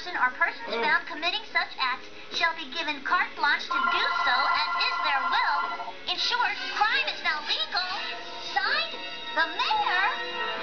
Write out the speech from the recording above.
person or persons found committing such acts shall be given carte blanche to do so as is their will. In short, crime is now legal. Signed, the mayor.